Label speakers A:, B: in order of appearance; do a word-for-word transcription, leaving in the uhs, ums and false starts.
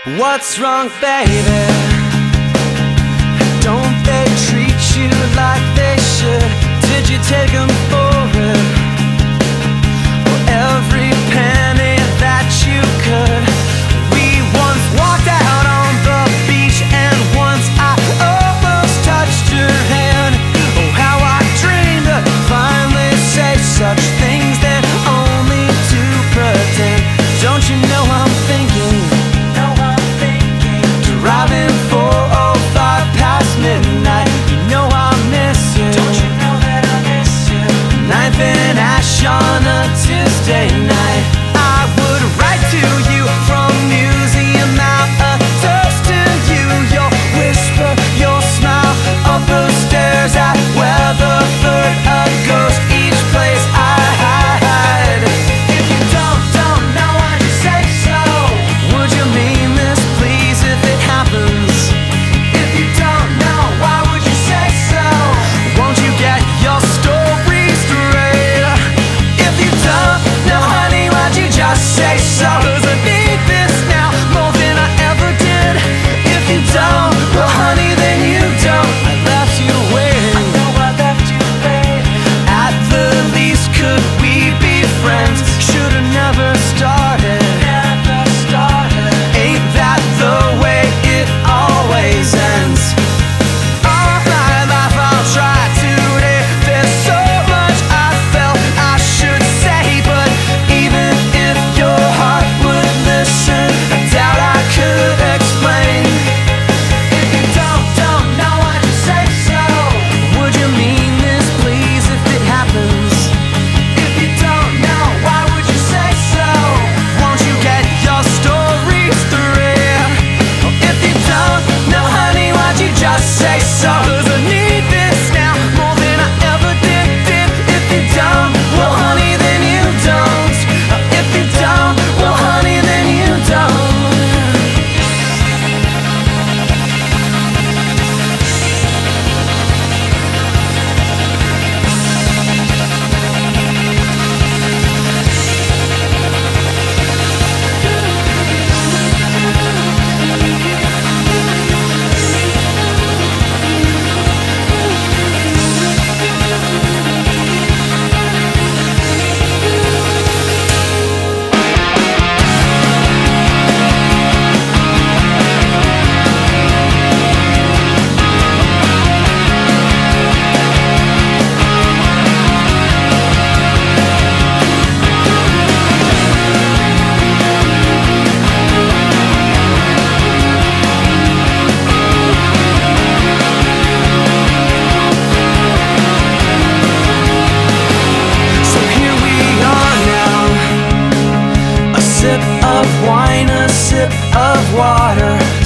A: What's wrong, baby? Don't they treat you like they should? Did you take them for it? For every penny that you could. We once walked out on the beach, and once I almost touched your hand. Oh, how I dreamed to finally say such things that only to pretend. Don't you know I'm thinking? Driving four oh five past midnight. You know I miss you. Don't you know that I miss you? Ninth and Ash on a Tuesday night. I would write to you from Museum out a toast to you. Your whisper, your smile, up those stairs at Weatherford, a ghost each place I hide. If you don't, don't know why you say so. Would you mean this, please, if it happens? If you don't know, why would you say so? Won't you get your story straight? If you don't know, honey, why'd you just say so? 'Cause I need this now more than I ever did. If you don't, well, honey, then you don't. I left you waiting. I know I left you waiting. At the least, could we be friends? Should've never started. Never started. Ain't that the way it always ends? All my life I'll try today. There's so much I felt I should say, but even if your heart would listen, I doubt I could explain. If you don't, don't know why'd you say so? Would you mean this, please, if it happens? If you don't know, why would you say so? Won't you get your story straight? If you don't know, honey, why'd you just say so? 'Cause I need this now more than I ever did, did. If you don't, well, honey, then you don't. If you don't, well, honey, then you don't. So here we are now, a sip of wine, a sip of water.